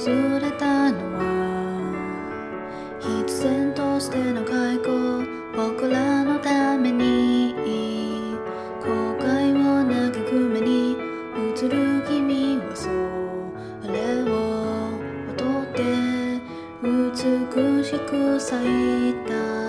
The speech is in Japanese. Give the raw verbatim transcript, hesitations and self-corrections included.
訪れたのは必然としての開口、僕らのために後悔を嘆く目に映る君はそれを踊って美しく咲いた